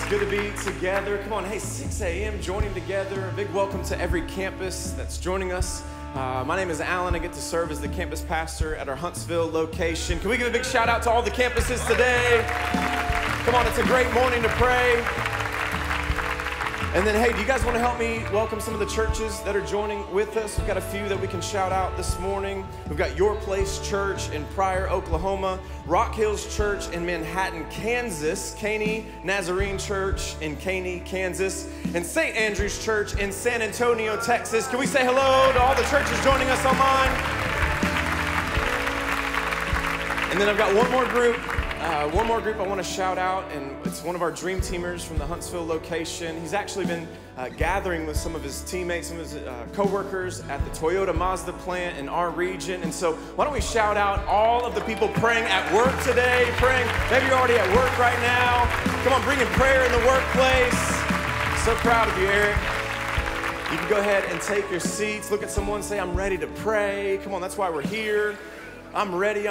Good to be together. Come on, hey, 6 a.m. joining together. A big welcome to every campus that's joining us. My name is Alan. I get to serve as the campus pastor at our Huntsville location. Can we give a big shout out to all the campuses today? Come on, it's a great morning to pray. And then, hey, do you guys want to help me welcome some of the churches that are joining with us? We've got a few that we can shout out this morning. We've got Your Place Church in Pryor, Oklahoma, Rock Hills Church in Manhattan, Kansas, Caney Nazarene Church in Caney, Kansas, and St. Andrew's Church in San Antonio, Texas. Can we say hello to all the churches joining us online? And then I've got one more group I want to shout out, and it's one of our dream teamers from the Huntsville location. He's actually been gathering with some of his teammates, some of his co-workers at the Toyota Mazda plant in our region. And so why don't we shout out all of the people praying at work today, maybe you're already at work right now. Come on, bringing prayer in the workplace. So proud of you, Eric. You can go ahead and take your seats. Look at someone, say, I'm ready to pray. Come on, that's why we're here. I'm ready.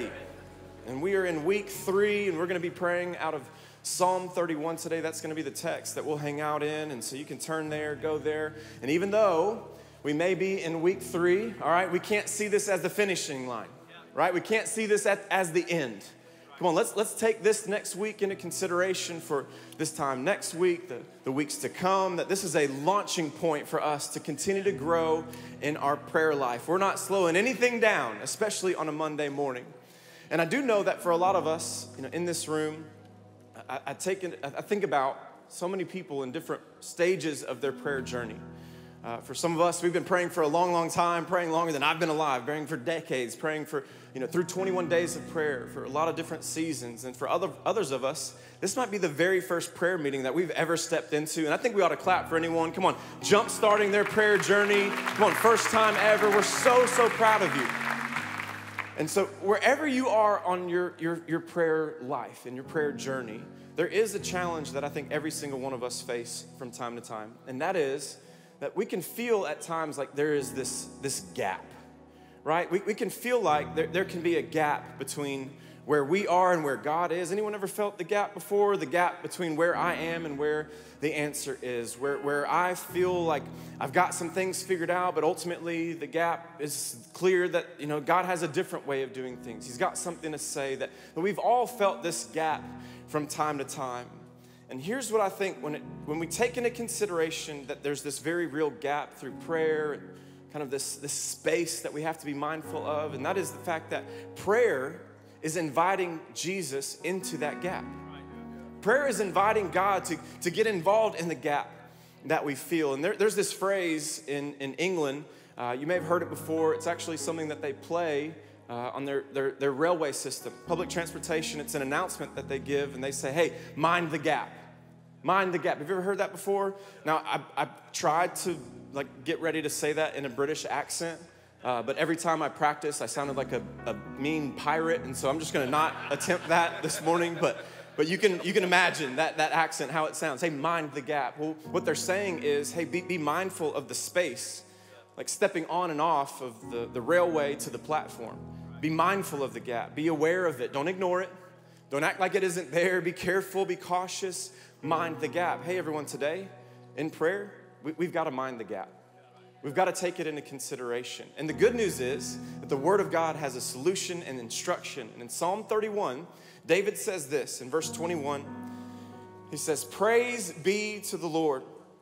And we are in week 3, and we're going to be praying out of Psalm 31 today. That's going to be the text that we'll hang out in, and so you can turn there, go there. And even though we may be in week 3, all right, we can't see this as the finishing line, right? We can't see this as the end. Come on, let's take this next week into consideration for this time next week, the weeks to come, that this is a launching point for us to continue to grow in our prayer life. We're not slowing anything down, especially on a Monday morning. And I do know that for a lot of us, in this room, I think about so many people in different stages of their prayer journey. For some of us, we've been praying for a long, long time, praying longer than I've been alive, praying for decades, praying for, through 21 days of prayer for a lot of different seasons. And for others of us, this might be the very first prayer meeting that we've ever stepped into. And I think we ought to clap for anyone. Come on, jump-starting their prayer journey. Come on, first time ever. We're so proud of you. And so wherever you are on your prayer life and your prayer journey, there is a challenge that I think every single one of us face from time to time. And that is that we can feel at times like there is this gap, right? We can feel like there can be a gap between where we are and where God is. Anyone ever felt the gap before? The gap between where I am and where the answer is. Where I feel like I've got some things figured out, but ultimately the gap is clear that, God has a different way of doing things. He's got something to say that we've all felt this gap from time to time. And here's what I think when we take into consideration that there's this very real gap through prayer and kind of this space that we have to be mindful of, and that is the fact that prayer is inviting Jesus into that gap. Prayer is inviting God to get involved in the gap that we feel. And there's this phrase in England, you may have heard it before. It's actually something that they play on their railway system, public transportation. It's an announcement that they give, and they say, hey, mind the gap. Mind the gap. Have you ever heard that before? Now, I tried to get ready to say that in a British accent, but every time I practice, I sounded like a mean pirate, and so I'm just going to not attempt that this morning. But you can imagine that accent, how it sounds. Hey, mind the gap. Well, what they're saying is, hey, be mindful of the space, like stepping on and off of the railway to the platform. Be mindful of the gap. Be aware of it. Don't ignore it. Don't act like it isn't there. Be careful. Be cautious. Mind the gap. Hey, everyone, today in prayer, we've got to mind the gap. We've got to take it into consideration. And the good news is that the Word of God has a solution and instruction. And in Psalm 31, David says this in verse 21. He says, praise be to the Lord,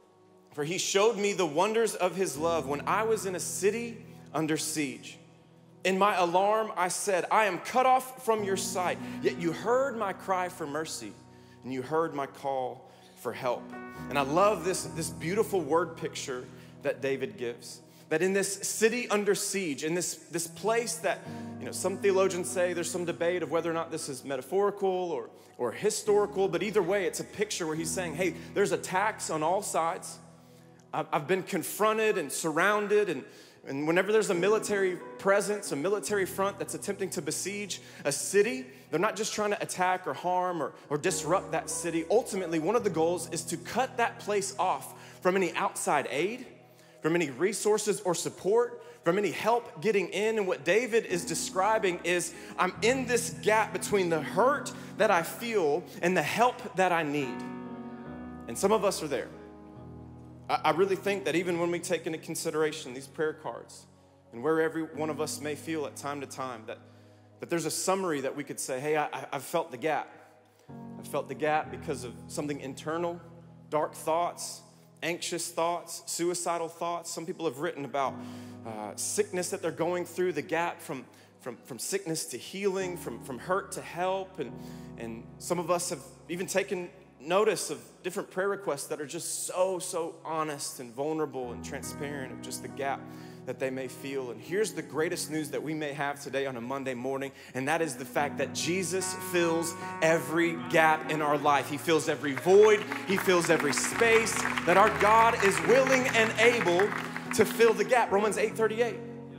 for he showed me the wonders of his love when I was in a city under siege. In my alarm, I said, I am cut off from your sight. Yet you heard my cry for mercy, and you heard my call for help. And I love this beautiful word picture that David gives. That in this city under siege, in this place that, some theologians say there's some debate of whether or not this is metaphorical or historical, but either way, it's a picture where he's saying, hey, there's attacks on all sides. I've been confronted and surrounded, and whenever there's a military presence, a military front that's attempting to besiege a city, they're not just trying to attack or harm or disrupt that city. Ultimately, one of the goals is to cut that place off from any outside aid, from any resources or support, from any help getting in. And what David is describing is, I'm in this gap between the hurt that I feel and the help that I need. And some of us are there. I really think that even when we take into consideration these prayer cards and where every one of us may feel at time to time, that there's a summary that we could say, hey, I've felt the gap. I've felt the gap because of something internal, dark thoughts, anxious thoughts, suicidal thoughts. Some people have written about sickness that they're going through, the gap from sickness to healing, from hurt to help. And some of us have even taken notice of different prayer requests that are just so honest and vulnerable and transparent of just the gap that they may feel. And here's the greatest news that we may have today on a Monday morning, and that is the fact that Jesus fills every gap in our life. He fills every void. He fills every space, that our God is willing and able to fill the gap. Romans 8:38.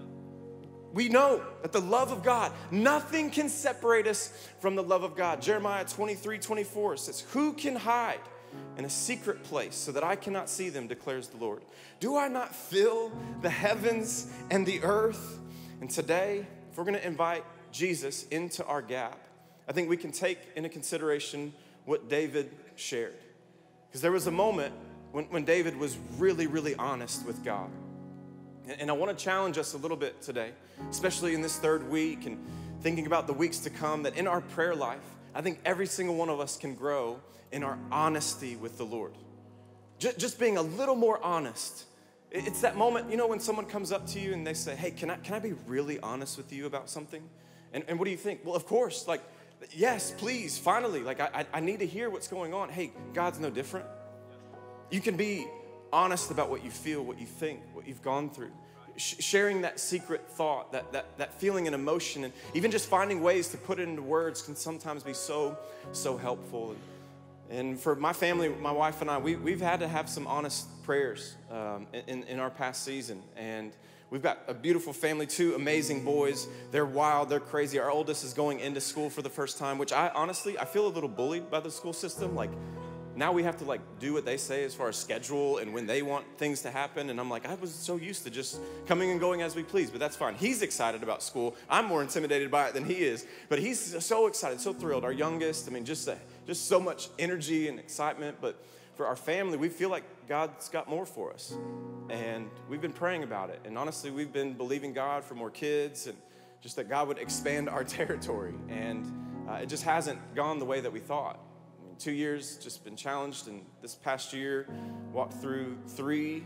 We know that the love of God, nothing can separate us from the love of God. Jeremiah 23:24 says, who can hide in a secret place so that I cannot see them, declares the Lord. Do I not fill the heavens and the earth? And today, if we're going to invite Jesus into our gap, I think we can take into consideration what David shared. Because there was a moment when David was really honest with God. And I want to challenge us a little bit today, especially in this third week and thinking about the weeks to come, that in our prayer life, I think every single one of us can grow in our honesty with the Lord. Just being a little more honest. It's that moment, you know, when someone comes up to you and they say, hey, can I be really honest with you about something? And what do you think? Well, of course, like, yes, please, finally, like I need to hear what's going on. Hey, God's no different. You can be honest about what you feel, what you think, what you've gone through. Sharing that secret thought, that feeling and emotion, and even just finding ways to put it into words can sometimes be so helpful. And for my family, my wife and I, we've had to have some honest prayers in our past season. And we've got a beautiful family, 2 amazing boys. They're wild, they're crazy. Our oldest is going into school for the first time, which I feel a little bullied by the school system. Like, now we have to like do what they say as far as schedule and when they want things to happen. And I'm like, I was so used to just coming and going as we please, but that's fine. He's excited about school. I'm more intimidated by it than he is, but he's so excited, so thrilled. Our youngest, I mean, just so much energy and excitement. But for our family, we feel like God's got more for us. And we've been praying about it. And honestly, we've been believing God for more kids and just that God would expand our territory. And it just hasn't gone the way that we thought. 2 years, just been challenged, and this past year walked through three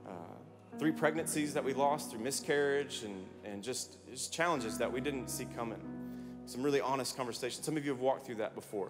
pregnancies that we lost through miscarriage and just challenges that we didn't see coming. Some really honest conversations. Some of you have walked through that before.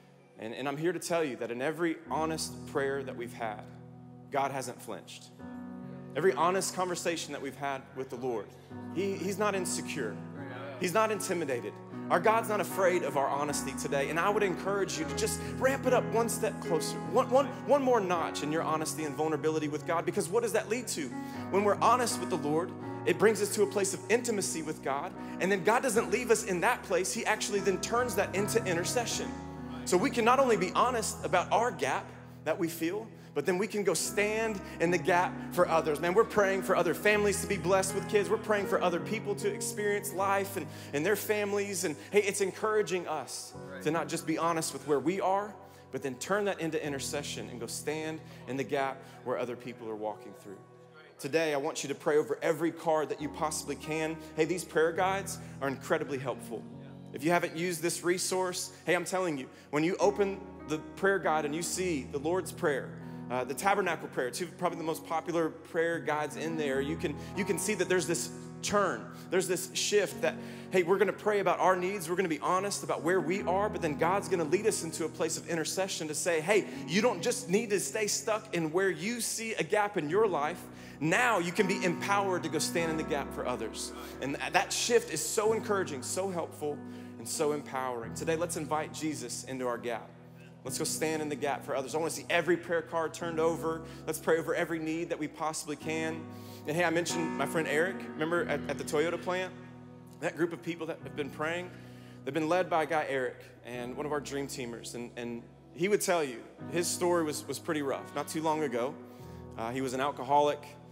And I'm here to tell you that in every honest prayer that we've had, God hasn't flinched. Every honest conversation that we've had with the Lord, He's not insecure. He's not intimidated. Our God's not afraid of our honesty today. And I would encourage you to just ramp it up one step closer, one more notch in your honesty and vulnerability with God. Because what does that lead to? When we're honest with the Lord, it brings us to a place of intimacy with God. And then God doesn't leave us in that place. He actually then turns that into intercession. So we can not only be honest about our gap that we feel, but then we can go stand in the gap for others. Man, we're praying for other families to be blessed with kids. We're praying for other people to experience life and their families. And hey, it's encouraging us to not just be honest with where we are, but then turn that into intercession and go stand in the gap where other people are walking through. Today, I want you to pray over every card that you possibly can. Hey, these prayer guides are incredibly helpful. If you haven't used this resource, hey, I'm telling you, when you open the prayer guide and you see the Lord's Prayer, the Tabernacle Prayer, 2 probably the most popular prayer guides in there, you can see that there's this turn, there's this shift that, hey, we're gonna pray about our needs, we're gonna be honest about where we are, but then God's gonna lead us into a place of intercession to say, hey, you don't just need to stay stuck in where you see a gap in your life. Now you can be empowered to go stand in the gap for others. And that shift is so encouraging, so helpful, and so empowering. Today, let's invite Jesus into our gap. Let's go stand in the gap for others. I want to see every prayer card turned over. Let's pray over every need that we possibly can. And hey, I mentioned my friend Eric. Remember at the Toyota plant? That group of people that have been praying, they've been led by a guy, Eric, and one of our dream teamers. And he would tell you, his story was pretty rough. Not too long ago, he was an alcoholic,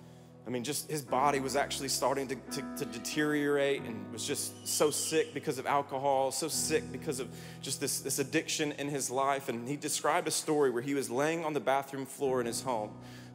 I mean, just his body was actually starting to deteriorate and was just so sick because of alcohol, so sick because of just this addiction in his life. And he described a story where he was laying on the bathroom floor in his home,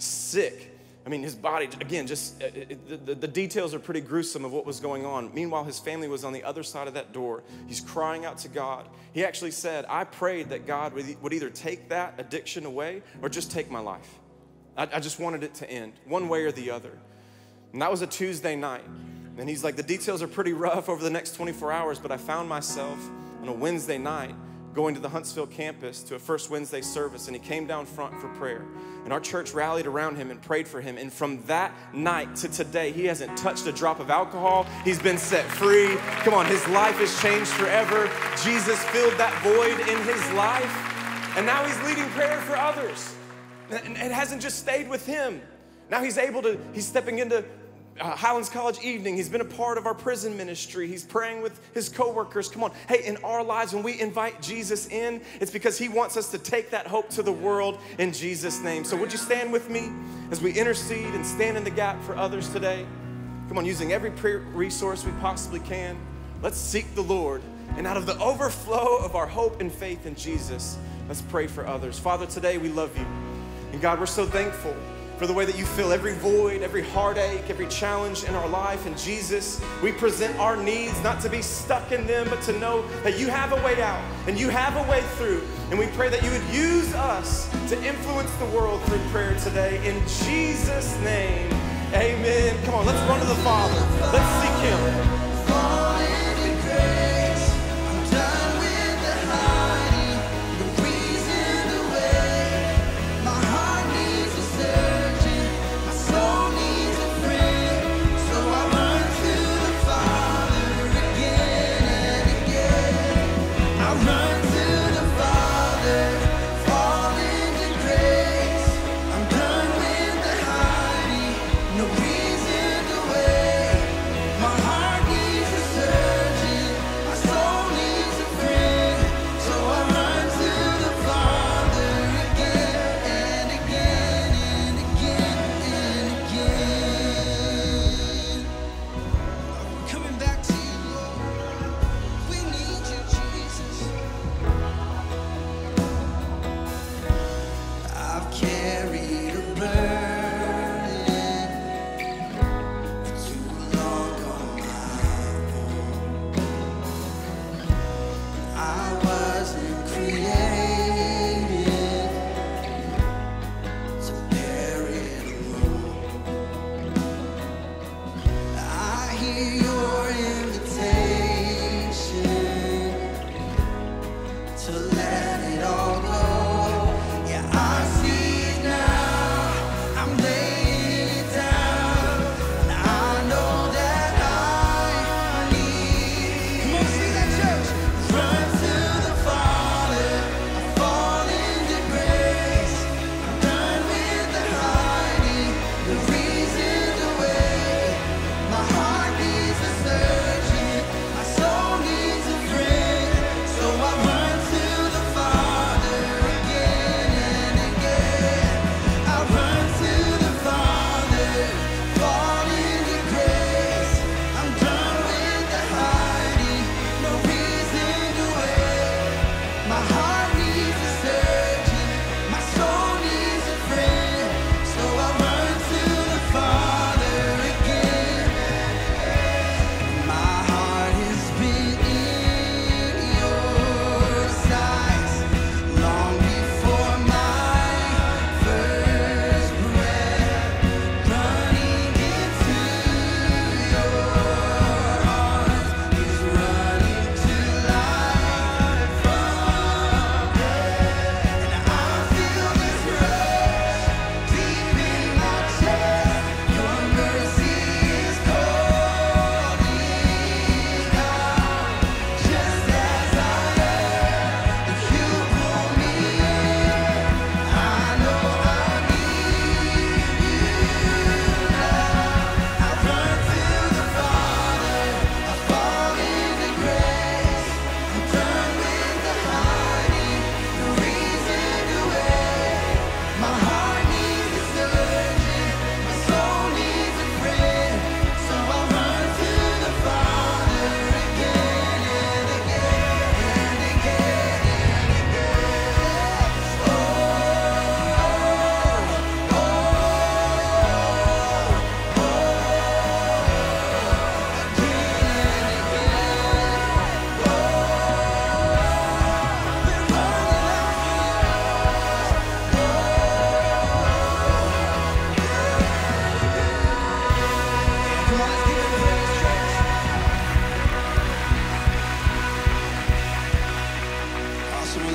sick. I mean, his body, again, just the details are pretty gruesome of what was going on. Meanwhile, his family was on the other side of that door. He's crying out to God. He actually said, I prayed that God would either take that addiction away or just take my life. I just wanted it to end, one way or the other. And that was a Tuesday night. And he's like, the details are pretty rough over the next 24 hours, but I found myself on a Wednesday night going to the Huntsville campus to a First Wednesday service, and he came down front for prayer. And our church rallied around him and prayed for him. And from that night to today, he hasn't touched a drop of alcohol. He's been set free. Come on, his life has changed forever. Jesus filled that void in his life. And now he's leading prayer for others. And it hasn't just stayed with him. Now he's stepping into Highlands College evening. He's been a part of our prison ministry. He's praying with his coworkers. Come on. Hey, in our lives, when we invite Jesus in, it's because he wants us to take that hope to the world in Jesus' name. So would you stand with me as we intercede and stand in the gap for others today? Come on, using every prayer resource we possibly can. Let's seek the Lord. And out of the overflow of our hope and faith in Jesus, let's pray for others. Father, today we love you. And God, we're so thankful for the way that you fill every void, every heartache, every challenge in our life. And Jesus, we present our needs not to be stuck in them, but to know that you have a way out and you have a way through. And we pray that you would use us to influence the world through prayer today. In Jesus' name, amen. Come on, let's run to the Father. Let's seek him. Run to the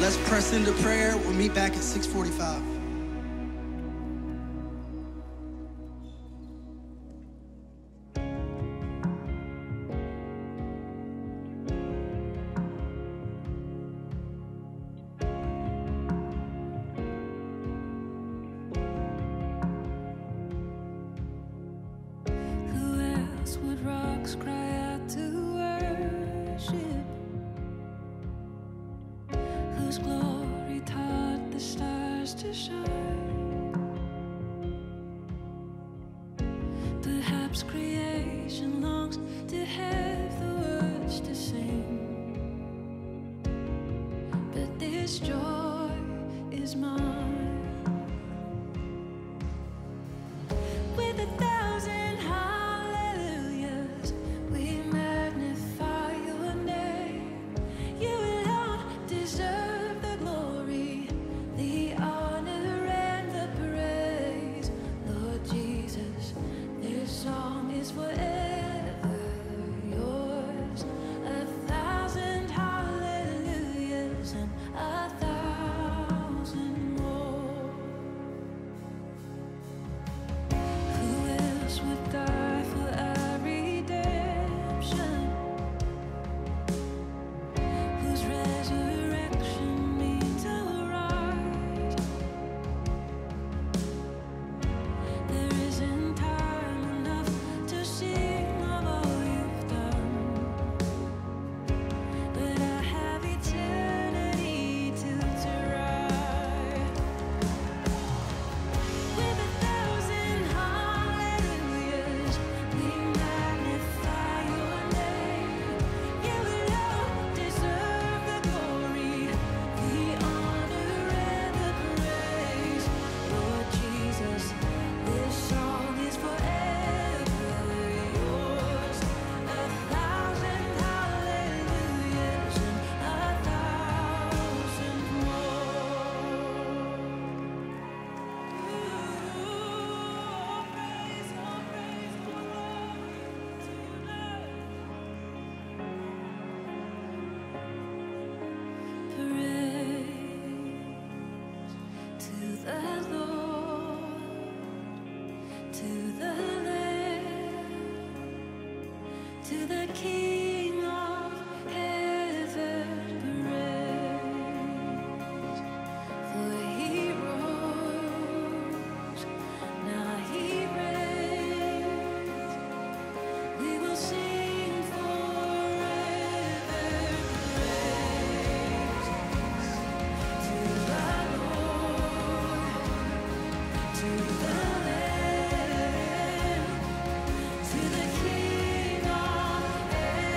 let's press into prayer. We'll meet back at 6:45. To the King of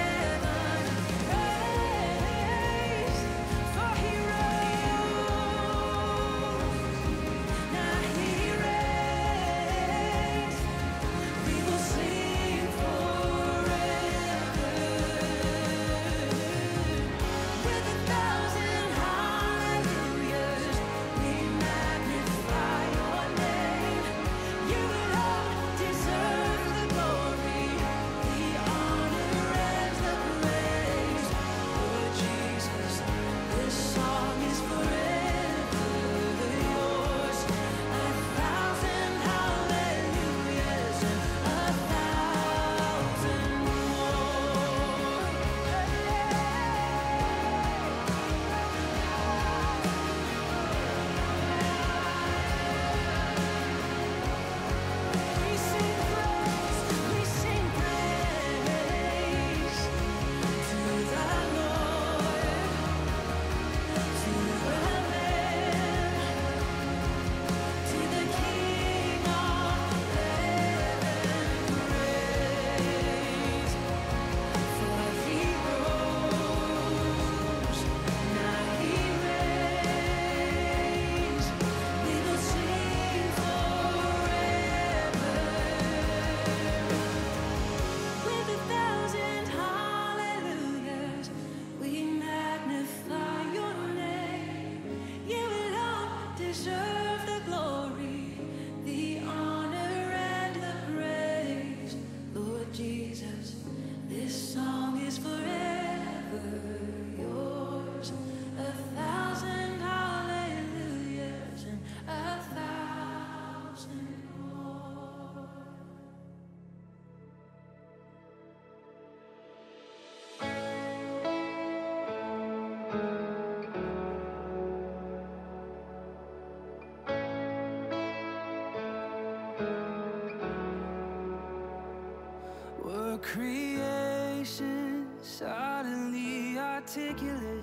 articulate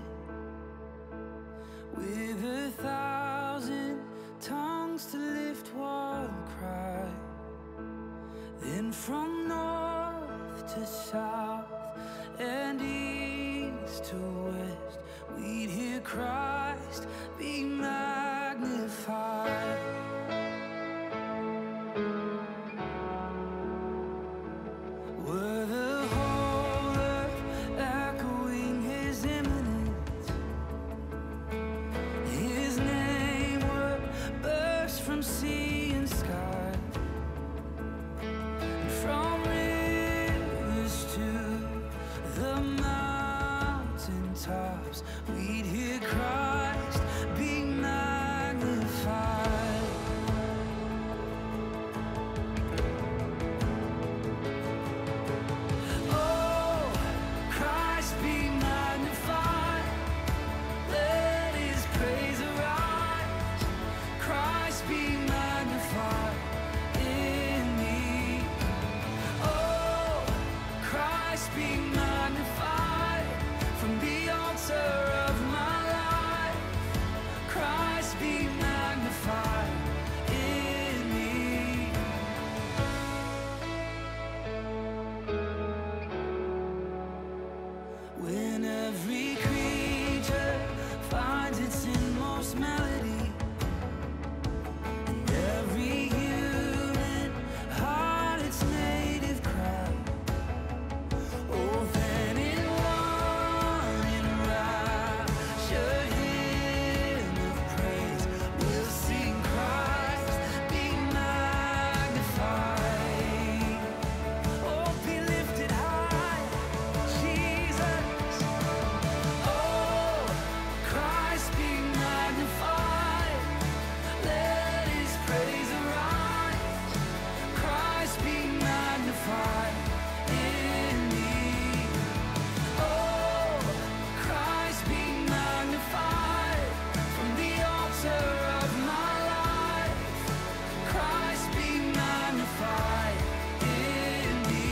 with 1,000 tongues to lift one cry. Then from north to south and east to west, we'd hear Christ be magnified. Were the whole earth echoing His imminence, His name would burst from sea and sky, and from rivers to the mountain tops, we'd hear Christ be magnified. Oh, Christ be magnified. Let His praise arise. Christ be magnified in me. Oh, Christ be magnified from the altar of my life. Christ be magnified in me. When every creature finds its inmost melody, and every human heart its native cry, oh, then in one enraptured hymn of praise, we'll sing Christ be magnified. Oh, be lifted high, Jesus. Oh, Christ be magnified. Let His praise arise. Christ be magnified in me. Oh, Christ be magnified from the altar of my life. Christ be magnified in me.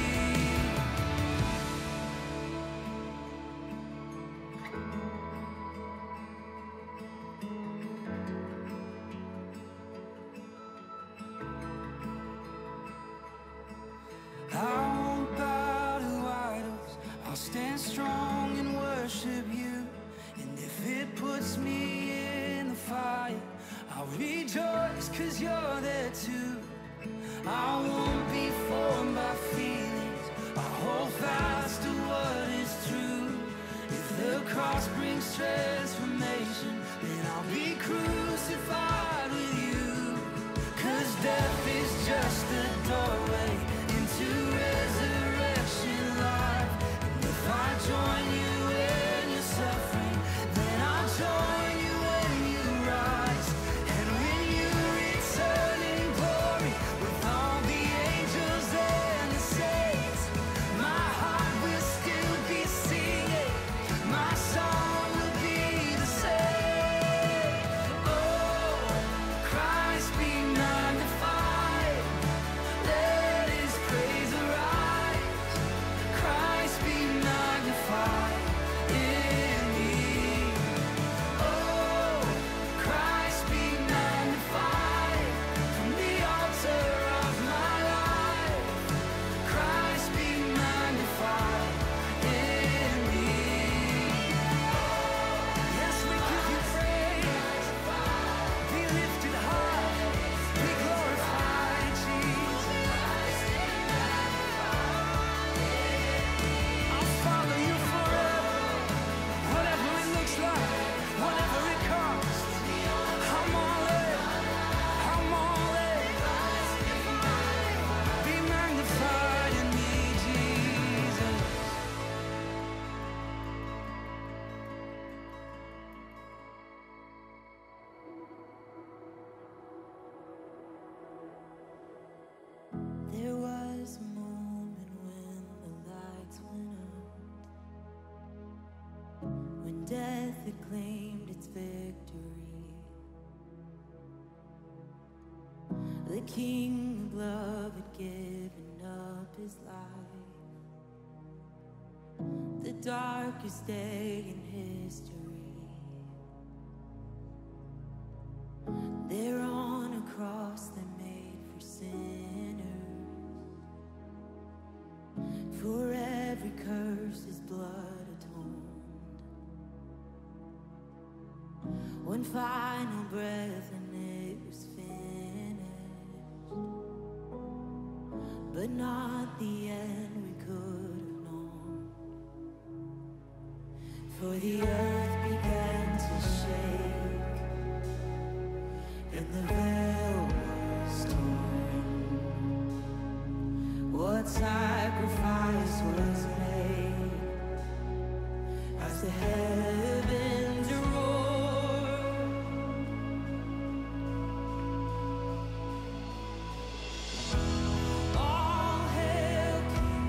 I won't bow to idols, I'll stand strong and worship You. And if it puts me in the fire, I'll rejoice 'cause You're there too. I won't be formed by feelings, I'll hold fast to what is true. If the cross brings transformation, then I'll be crucified with You. 'Cause death is just a doorway into resurrection life. And if I join You in Your suffering, then I'll join You when You rise. And when You return in glory with all the angels and the saints, my heart will still be singing, my song will be the same. Oh, Christ be magnified. Let His praise arise. Christ be magnified in me. Oh, Christ be magnified from the altar of my life. Christ be magnified in me. Yes, we give You praise. Be lifted high. Be glorified, Jesus. I'll follow You forever, whatever it looks like, whatever it costs. I'm all in. I'm all in. Be magnified in me, Jesus. There was a moment when the lights went out, when death had claimed its victory. The King of love had given up His life. The darkest day in history. There on a cross that made for sinners. For every curse his blood atoned. One final breath and it was finished. But not the end we could have known. For the earth began to shake, and the veil was torn. What sacrifice was made as the heavens roared. All hail King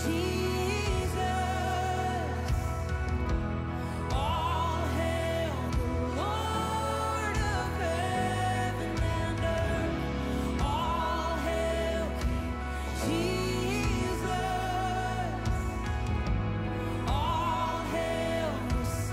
Jesus. All hail the Lord of heaven and earth. All hail King Jesus. All hail the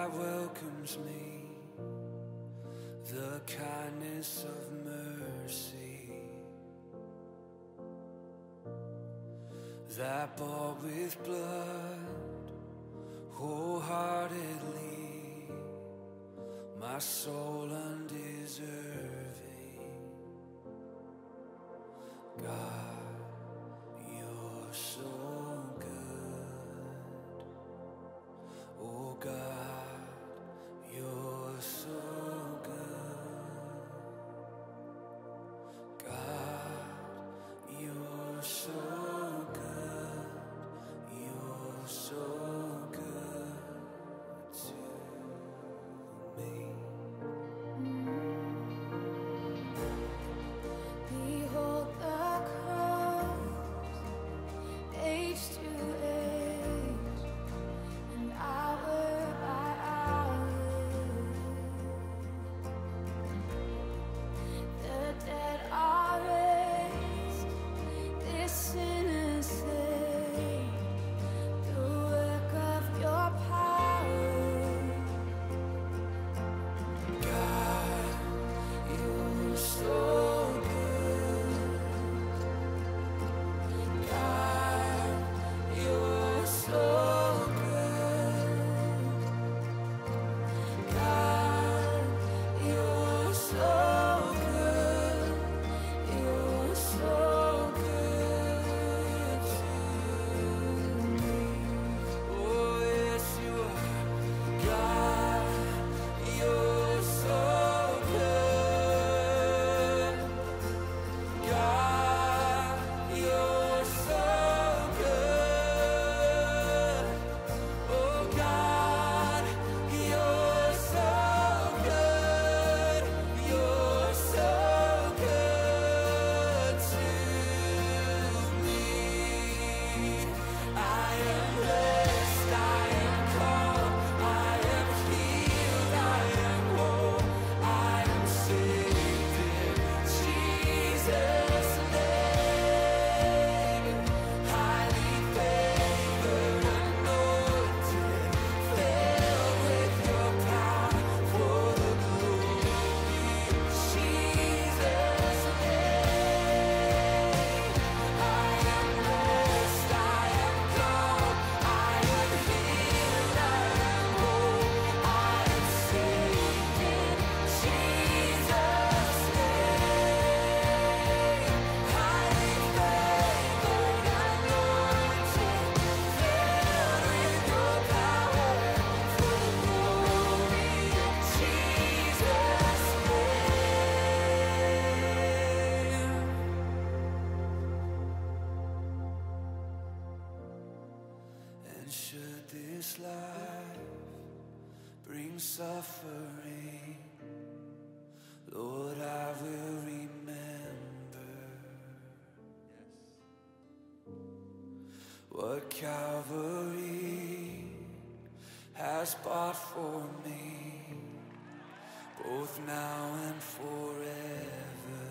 that welcomes me, the kindness of mercy that bought with blood wholeheartedly my soul undeserving. God, you're so good. Oh God, you're so good. God, you're so good. You're so good to me. Behold the cross, age to age, and hour by hour. The dead are raised, this sinner saved, the work of your power. God, you're so good. God, you're so good. God, you're so good. You're so good to me. Oh, yes, you are. God, you're so good. God, you're so good. Oh God, you're so good. You're so good to me. I am blessed, I am called, I am healed, I am whole, I am saved in Jesus' name. Highly favored, anointed, filled with your power for the glory of Jesus' name. I am blessed, I am called, I am healed, I am whole, I am saved in Jesus' name. Highly favored, anointed, filled with your power for the glory of Jesus' name. And should this life bring suffering, Lord, I will remember what Calvary has bought for me, both now and forever.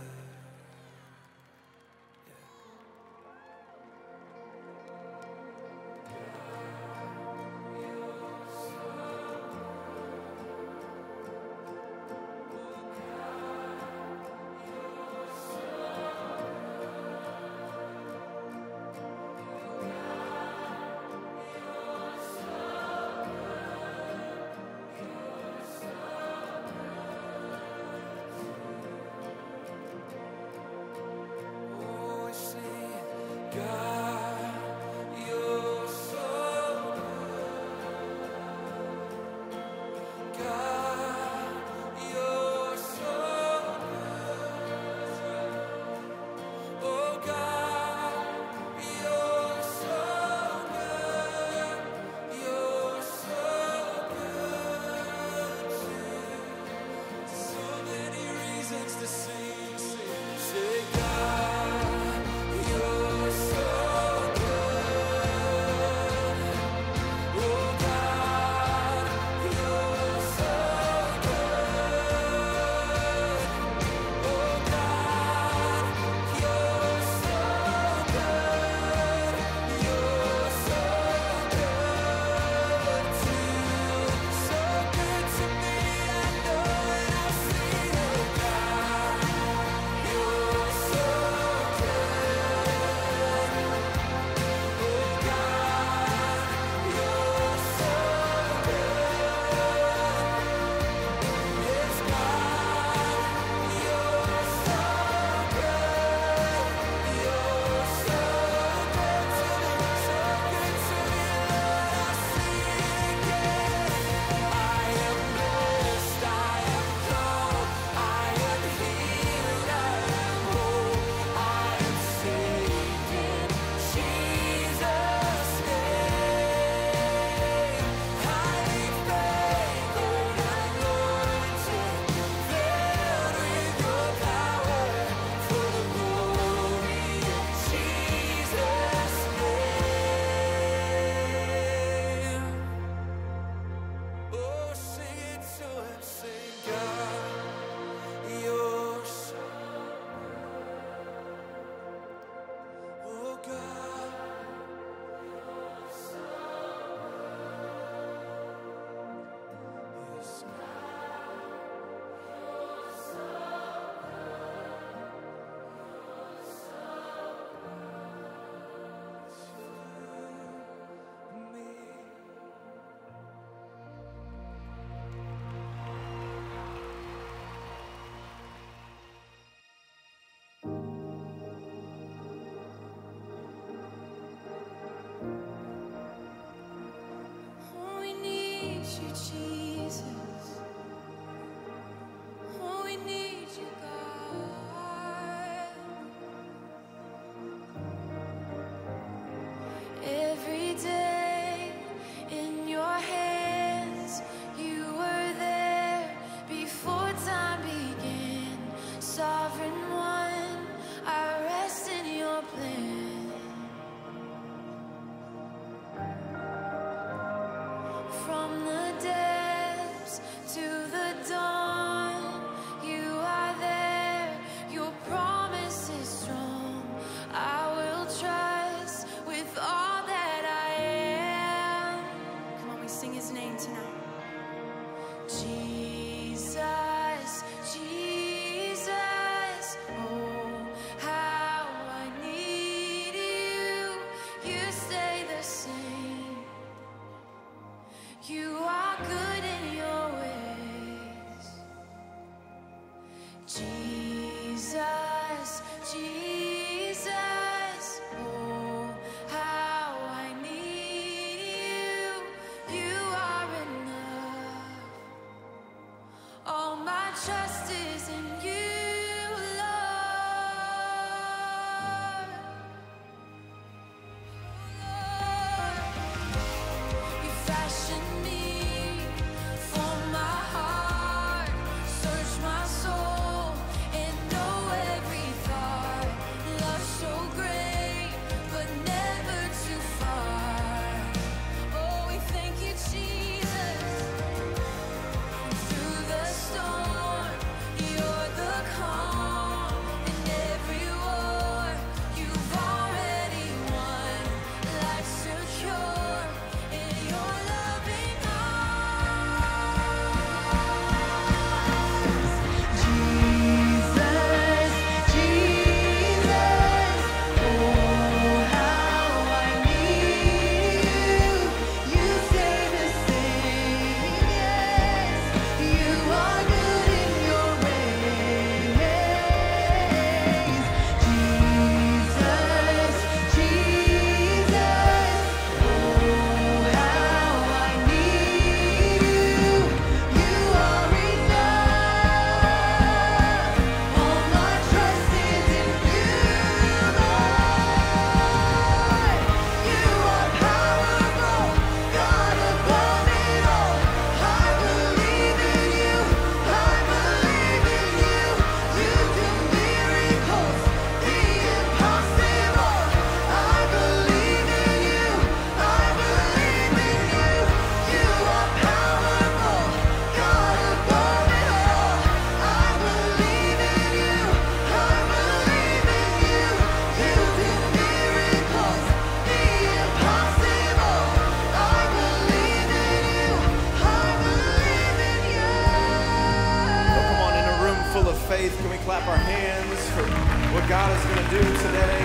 today.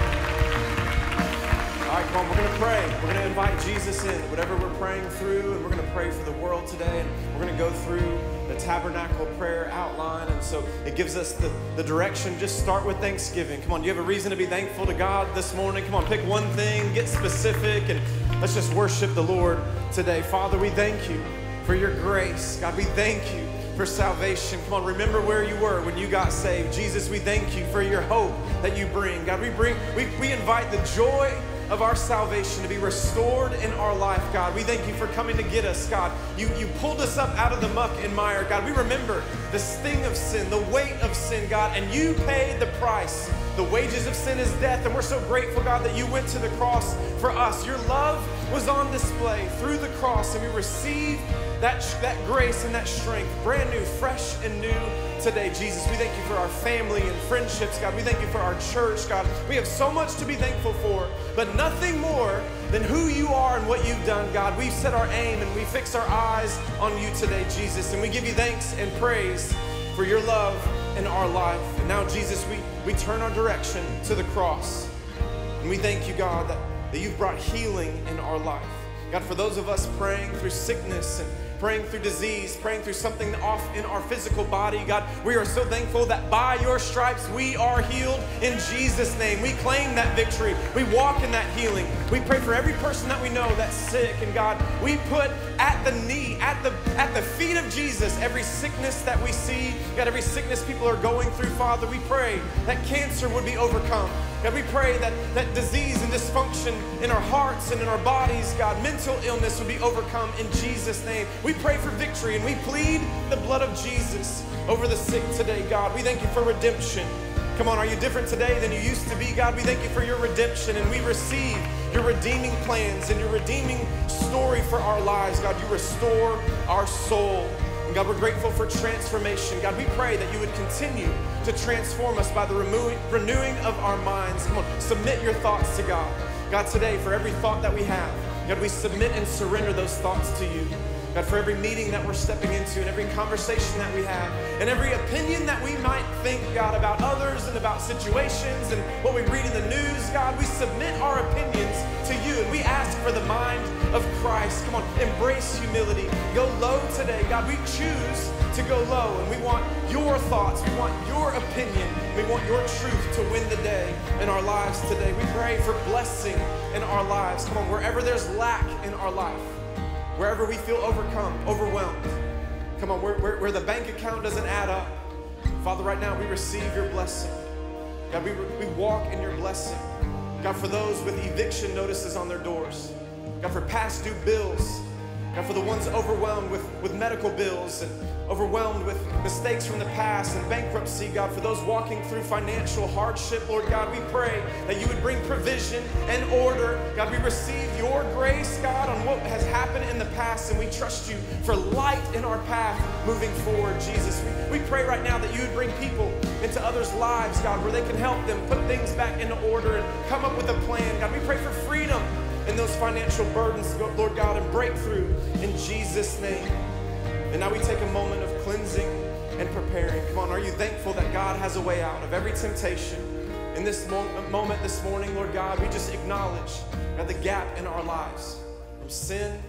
All right, come on, we're going to pray. We're going to invite Jesus in, whatever we're praying through, and we're going to pray for the world today, and we're going to go through the tabernacle prayer outline, and so it gives us the direction. Just start with thanksgiving. Come on, do you have a reason to be thankful to God this morning? Come on, pick one thing, get specific, and let's just worship the Lord today. Father, we thank you for your grace. God, we thank you for salvation. Come on, remember where you were when you got saved. Jesus, we thank you for your hope that you bring. God, we invite the joy of our salvation to be restored in our life, God. We thank you for coming to get us, God. You pulled us up out of the muck and mire, God. We remember the sting of sin, the weight of sin, God, and you paid the price. The wages of sin is death, and we're so grateful, God, that you went to the cross for us. Your love was on display through the cross, and we receive that grace and that strength, brand new, fresh and new today. Jesus, we thank you for our family and friendships, God. We thank you for our church, God. We have so much to be thankful for, but nothing more than who you are and what you've done, God. We've set our aim and we fix our eyes on you today, Jesus, and we give you thanks and praise for your love in our life. And now, Jesus, we turn our direction to the cross, and we thank you, God, that you've brought healing in our life. God, for those of us praying through sickness and praying through disease, praying through something off in our physical body, God, we are so thankful that by your stripes we are healed in Jesus' name. We claim that victory. We walk in that healing. We pray for every person that we know that's sick, and God, we put at the knee, at the feet of Jesus, every sickness that we see, God, every sickness people are going through, Father. We pray that cancer would be overcome. God, we pray that disease and dysfunction in our hearts and in our bodies, God, mental illness would be overcome in Jesus' name. We pray for victory, and we plead the blood of Jesus over the sick today, God. We thank you for redemption. Come on, are you different today than you used to be, God? We thank you for your redemption, and we receive your redeeming plans and your redeeming story for our lives, God. You restore our soul. And God, we're grateful for transformation. God, we pray that you would continue to transform us by the renewing of our minds. Come on, submit your thoughts to God. God, today, for every thought that we have, God, we submit and surrender those thoughts to you. God, for every meeting that we're stepping into and every conversation that we have and every opinion that we might think, God, about others and about situations and what we read in the news, God, we submit our opinions to you, and we ask for the mind of Christ. Come on, embrace humility. Go low today. God, we choose to go low, and we want your thoughts. We want your opinion. We want your truth to win the day in our lives today. We pray for blessing in our lives. Come on, wherever there's lack in our life, wherever we feel overwhelmed, come on, where the bank account doesn't add up, Father, right now we receive your blessing. God, we walk in your blessing. God, for those with eviction notices on their doors, God, for past due bills, God, for the ones overwhelmed with medical bills and overwhelmed with mistakes from the past and bankruptcy, God, for those walking through financial hardship, Lord God, we pray that you would bring provision and order. God, we receive your grace, God, on what has happened in the past, and we trust you for light in our path moving forward, Jesus. We pray right now that you would bring people into others' lives, God, where they can help them put things back into order and come up with a plan. God, we pray for freedom in those financial burdens, Lord God, and breakthrough in Jesus' name. And now we take a moment of cleansing and preparing. Come on, are you thankful that God has a way out of every temptation? In this moment this morning, Lord God, we just acknowledge, God, the gap in our lives from sin,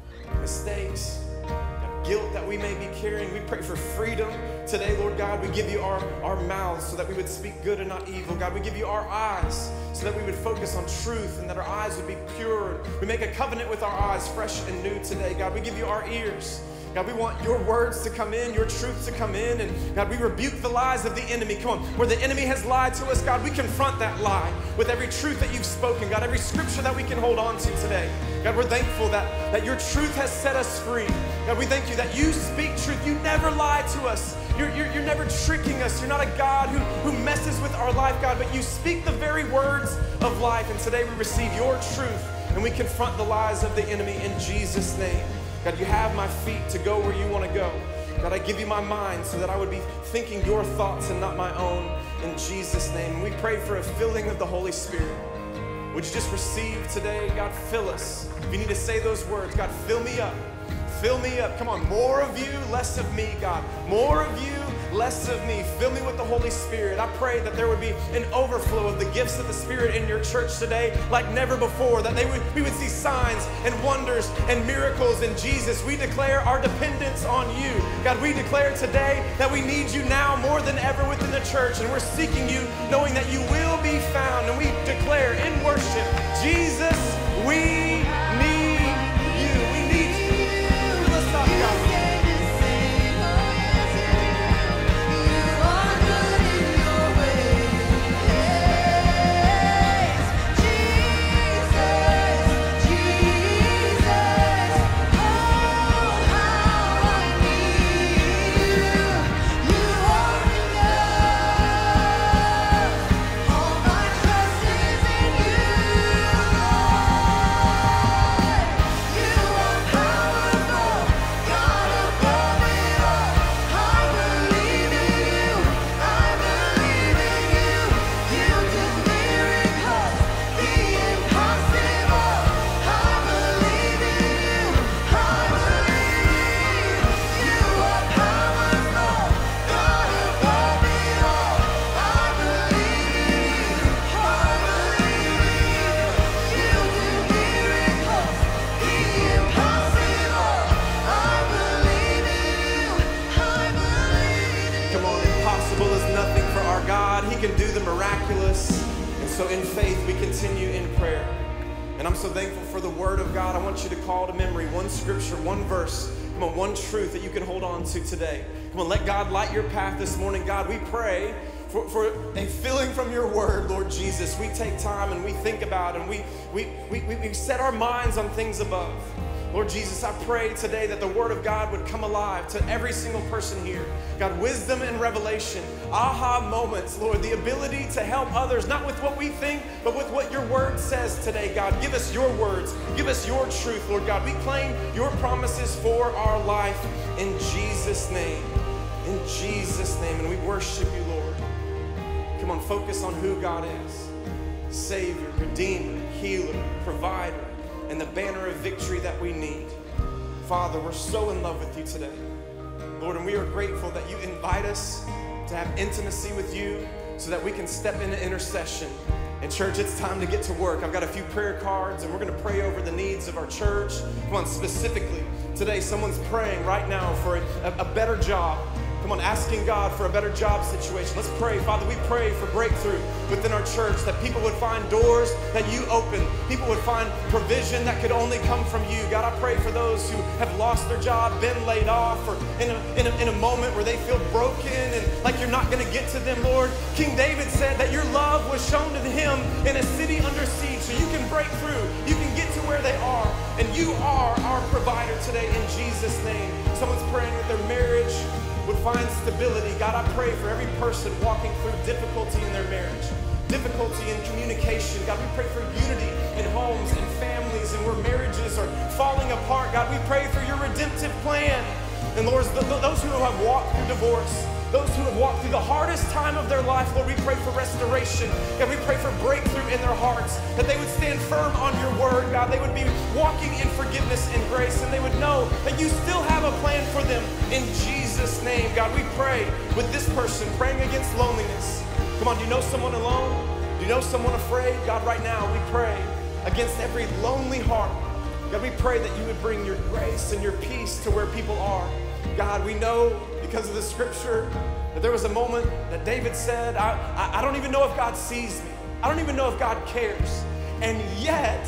mistakes, guilt that we may be carrying. We pray for freedom today, Lord God. We give you our mouths so that we would speak good and not evil. God, we give you our eyes so that we would focus on truth and that our eyes would be pure. We make a covenant with our eyes, fresh and new today. God, we give you our ears. God, we want your words to come in, your truth to come in, and God, we rebuke the lies of the enemy. Come on, where the enemy has lied to us, God, we confront that lie with every truth that you've spoken, God, every scripture that we can hold on to today. God, we're thankful that your truth has set us free. God, we thank you that you speak truth. You never lie to us. You're never tricking us. You're not a God who messes with our life, God, but you speak the very words of life, and today we receive your truth, and we confront the lies of the enemy in Jesus' name. God, you have my feet to go where you want to go. God, I give you my mind so that I would be thinking your thoughts and not my own in Jesus' name. And we pray for a filling of the Holy Spirit. Would you just receive today? God, fill us. If you need to say those words, God, fill me up. Fill me up. Come on, more of you, less of me, God. More of you, less of me. Fill me with the Holy Spirit. I pray that there would be an overflow of the gifts of the Spirit in your church today like never before, that we would see signs and wonders and miracles in Jesus. We declare our dependence on you. God, we declare today that we need you now more than ever within the church, and we're seeking you knowing that you will be found. And we declare in worship, Jesus, we need you. We need you. Let's talk, God. So in faith, we continue in prayer. And I'm so thankful for the Word of God. I want you to call to memory one scripture, one verse, come on, one truth that you can hold on to today. Come on, let God light your path this morning. God, we pray for a filling from your Word, Lord Jesus. We take time and we think about and we set our minds on things above. Lord Jesus, I pray today that the Word of God would come alive to every single person here. God, wisdom and revelation, aha moments, Lord, the ability to help others, not with what we think, but with what your Word says today, God. Give us your words. Give us your truth, Lord God. We claim your promises for our life in Jesus' name. In Jesus' name. And we worship you, Lord. Come on, focus on who God is. Savior, Redeemer, Healer, Provider, and the banner of victory that we need. Father, we're so in love with you today. Lord, and we are grateful that you invite us to have intimacy with you so that we can step into intercession. And church, it's time to get to work. I've got a few prayer cards and we're gonna pray over the needs of our church. Come on, specifically, today someone's praying right now for a better job. Come on, asking God for a better job situation. Let's pray. Father, we pray for breakthrough within our church, that people would find doors that you open. People would find provision that could only come from you. God, I pray for those who have lost their job, been laid off, or in a moment where they feel broken and like you're not gonna get to them, Lord. King David said that your love was shown to him in a city under siege, so you can break through. You can get to where they are, and you are our provider today in Jesus' name. Someone's praying that their marriage would find stability. God, I pray for every person walking through difficulty in their marriage, difficulty in communication. God, we pray for unity in homes and families and where marriages are falling apart. God, we pray for your redemptive plan. And Lord, those who have walked through divorce, those who have walked through the hardest time of their life, Lord, we pray for restoration. God, we pray for breakthrough in their hearts, that they would stand firm on your word, God. They would be walking in forgiveness and grace, and they would know that you still have a plan for them in Jesus' name. God, we pray with this person praying against loneliness. Come on, do you know someone alone? Do you know someone afraid? God, right now we pray against every lonely heart. God, we pray that you would bring your grace and your peace to where people are. God, we know because of the scripture that there was a moment that David said, I don't even know if God sees me. I don't even know if God cares. And yet,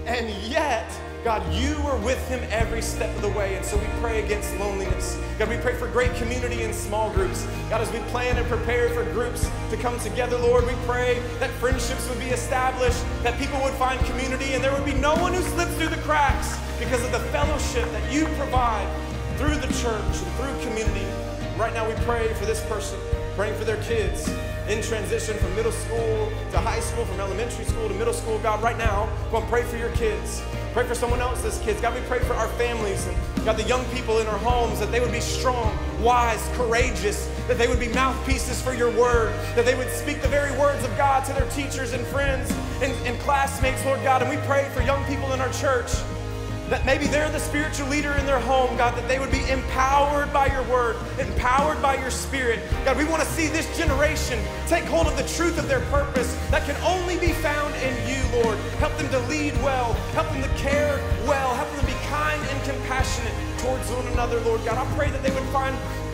God, you were with him every step of the way. And so we pray against loneliness. God, we pray for great community and small groups. God, as we plan and prepare for groups to come together, Lord, we pray that friendships would be established, that people would find community, and there would be no one who slips through the cracks because of the fellowship that you provide through the church and through community. Right now we pray for this person, praying for their kids in transition from middle school to high school, from elementary school to middle school. God, right now, go and pray for your kids. Pray for someone else's kids. God, we pray for our families and God, the young people in our homes, that they would be strong, wise, courageous, that they would be mouthpieces for your word, that they would speak the very words of God to their teachers and friends and classmates, Lord God. And we pray for young people in our church that maybe they're the spiritual leader in their home, God, that they would be empowered by your word, empowered by your spirit. God, we want to see this generation take hold of the truth of their purpose that can only be found in you, Lord. Help them to lead well, help them to care well, help them to be kind and compassionate towards one another, Lord God. I pray that they would find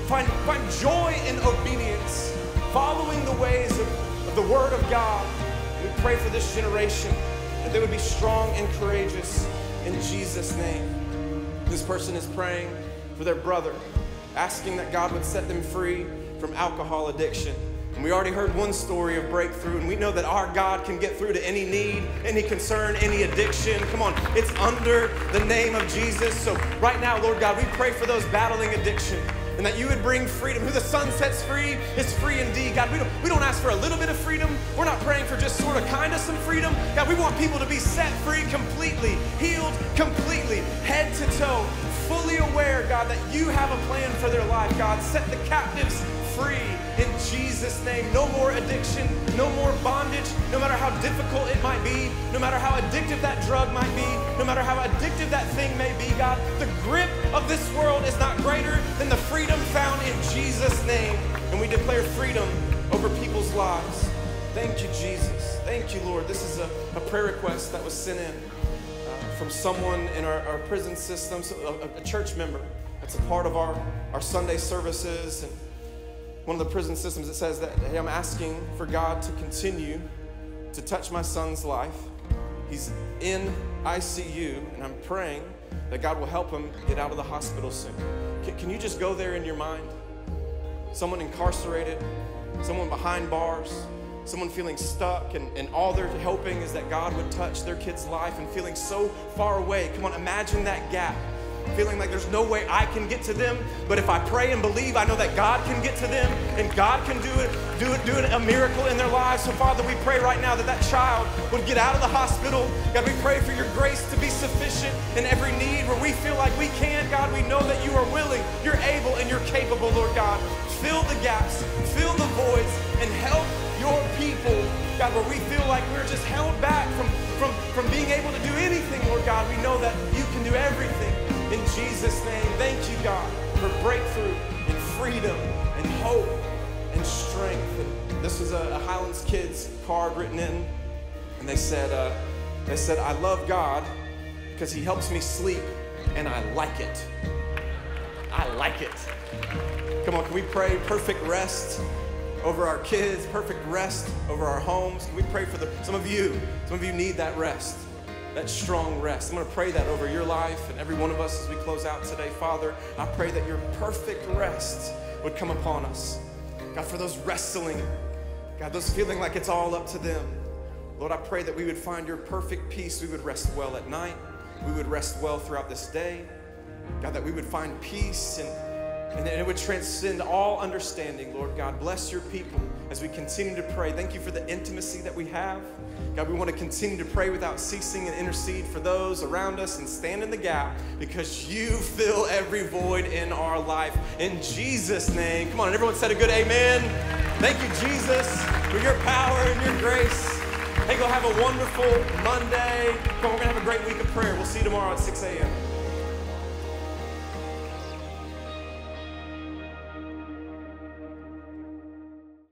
joy in obedience, following the ways of the word of God. We pray for this generation that they would be strong and courageous in Jesus' name. This person is praying for their brother, asking that God would set them free from alcohol addiction. And we already heard one story of breakthrough, and we know that our God can get through to any need, any concern, any addiction. Come on, it's under the name of Jesus. So right now, Lord God, we pray for those battling addiction, and that you would bring freedom. Who the Son sets free is free indeed. God, we don't ask for a little bit of freedom. We're not praying for just sort of kind of some freedom. God, we want people to be set free completely, healed completely, head to toe, fully aware, God, that you have a plan for their life. God, set the captives free in Jesus' name. No more addiction, no more bondage, no matter how difficult it might be, no matter how addictive that drug might be, no matter how addictive that thing may be, God, the grip of this world is not greater than the freedom found in Jesus' name. And we declare freedom over people's lives. Thank you, Jesus. Thank you, Lord. This is a prayer request that was sent in from someone in our prison system, a church member that's a part of our Sunday services. And one of the prison systems, it says that, hey, I'm asking for God to continue to touch my son's life. He's in ICU, and I'm praying that God will help him get out of the hospital soon. Can you just go there in your mind? Someone incarcerated, someone behind bars, someone feeling stuck, and all they're hoping is that God would touch their kid's life, and feeling so far away. Come on, imagine that gap. Feeling like there's no way I can get to them, but if I pray and believe, I know that God can get to them, and God can do a miracle in their lives. So Father, we pray right now that that child would get out of the hospital. God, we pray for your grace to be sufficient in every need where we feel like we can't. God, we know that you are willing, you're able, and you're capable, Lord God. Fill the gaps, fill the voids, and help your people, God, where we feel like we're just held back from being able to do anything, Lord God. We know that you can do everything. In Jesus' name, thank you, God, for breakthrough and freedom and hope and strength. And this was a Highlands kids card written in, and they said, I love God because he helps me sleep, and I like it. I like it. Come on, can we pray perfect rest over our kids, perfect rest over our homes? Can we pray for some of you need that rest, that strong rest. I'm going to pray that over your life and every one of us as we close out today. Father, I pray that your perfect rest would come upon us. God, for those wrestling, God, those feeling like it's all up to them, Lord, I pray that we would find your perfect peace. We would rest well at night. We would rest well throughout this day. God, that we would find peace and it would transcend all understanding, Lord God. Bless your people as we continue to pray. Thank you for the intimacy that we have. God, we want to continue to pray without ceasing and intercede for those around us and stand in the gap because you fill every void in our life. In Jesus' name. Come on, everyone said a good amen. Thank you, Jesus, for your power and your grace. Hey, go have a wonderful Monday. Come on, we're going to have a great week of prayer. We'll see you tomorrow at 6 a.m.